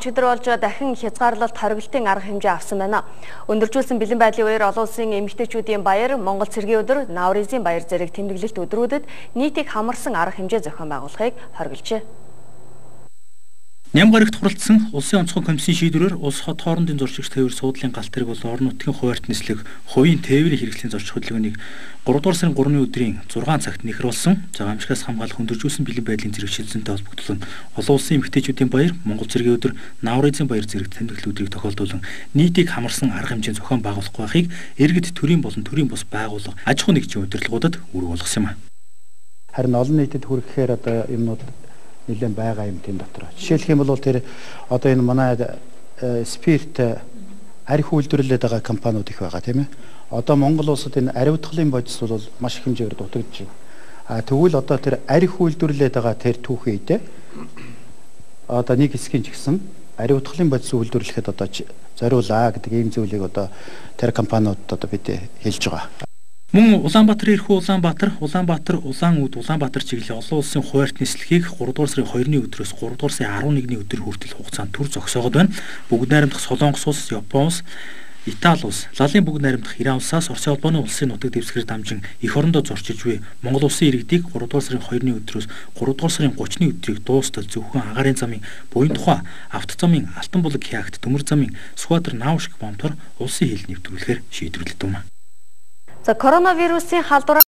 Өчигдөр болж дахин хязгаарлалт хориглолтын арга хэмжээ авсан байна. Өндөржүүлсэн бэлэн байдлын үеэр олон улсын эмэгтэйчүүдийн баяр, Монгол цэргийн өдөр, Навризын баяр зэрэг тэмдэглэлт өдрүүдэд нийтийг хамарсан арга хэмжээ зохион байгуулахыг хоригложээ. Ням гарагт хуралдсан улсын онцгой комиссийн шийдвэрээр улс хот хоорондын зуршигч тээвэр суудлын галт тэрэг бол орон нутгийн хуваарьт нислэг хувийн тээврийн хэрэгслийн зорчих хөдөлгөөнийг 3 дугаар сарын 3-ны өдрийн 6 цагт нэхруулсан. Загамжигаас хамгаалах өндөржүүлсэн бэлэн байдлын зэрэг шийдсэнтэй холбогдуулан олон улсын эмэгтэйчүүдийн баяр, Монгол цэргийн өдөр, Навризын баяр зэрэг тэмдэглэл өдрийг тохиолдуулан нийтийг хамарсан арга хэмжээ зохион байгуулах байхыг иргэд төрийн болон төрийн бус байгууллага аж ахуйн нэгжийн удирдлагуудад үүрэг болгосон юм. Харин олон нийтэд хүрэхээр одоо юмнууд нэлээд байгаа юм тийм дотор. Жишээлх юм бол тэр одоо энэ манай спирт арх үйлдвэрлээд байгаа компаниуд их байгаа тийм ээ. Одоо Монгол улсад энэ ариутгалын бодис бол маш их хэмжээгээр дутагдж байна. Тэгвэл одоо тэр арх үйлдвэрлээд байгаа тэр түүхийд одоо нэг хэсгийн ч гэсэн ариутгалын бодис үйлдвэрлэхэд одоо зориулаа гэдэг ийм зүйлийг одоо тэр компаниудад одоо бид хэлж байгаа. Мөн Улаанбаатар эрхүү Улаанбаатар, Улаан үд Улаанбаатар чиглэлийн олон улсын хуваарьт нислэгийг 3 дугаар сарын 2-ны өдрөөс 3 дугаар сарын 11-ний өдөр хүртэл хугацаанд төр зогсоогод байна. Бүгд найрамдах Солонгос улс, Япон улс, Итали улс, Лалын бүгд найрамдах Иран улсаас Оросын холбооны улсын нутаг дэвсгэр дамжин эх орондоо зорчиж буй Монгол улсын иргэдийг 3 дугаар сарын 2-ны өдрөөс 3 дугаар сарын 30-ны өдрийг дуустал зөвхөн агаарын замын буян тухай, авто замын Алтан булаг хягт, төмөр замын Сүхбаатар Наавшиг бомтор улсын хил нэвтрүүлэхээр шийдвэрлэдэг юм. За коронавирусын халдвар